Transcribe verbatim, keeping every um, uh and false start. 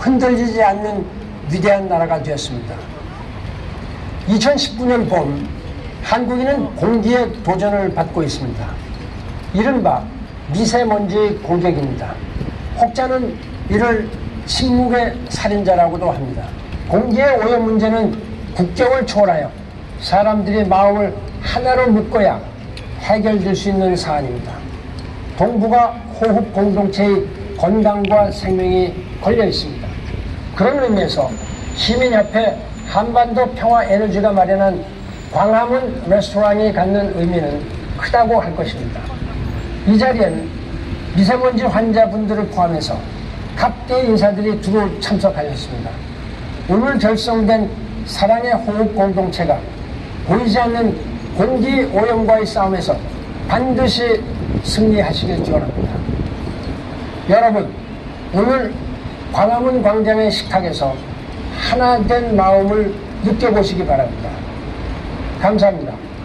흔들리지 않는 위대한 나라가 되었습니다. 이천십구 년 봄 한국인은 공기의 도전을 받고 있습니다. 이른바 미세먼지 공격입니다. 혹자는 이를 침묵의 살인자라고도 합니다. 공기의 오염 문제는 국경을 초월하여 사람들의 마음을 하나로 묶어야 해결될 수 있는 사안입니다. 동북아 호흡 공동체의 건강과 생명이 걸려 있습니다. 그런 의미에서 시민협회 한반도 평화에너지가 마련한 광화문 레스토랑이 갖는 의미는 크다고 할 것입니다. 이 자리에는 미세먼지 환자분들을 포함해서 각계 인사들이 두루 참석하셨습니다. 오늘 결성된 사랑의 호흡 공동체가 보이지 않는 공기 오염과의 싸움에서 반드시 승리하시길 기원합니다. 여러분, 오늘 광화문 광장의 식탁에서 하나 된 마음을 느껴보시기 바랍니다. 감사합니다.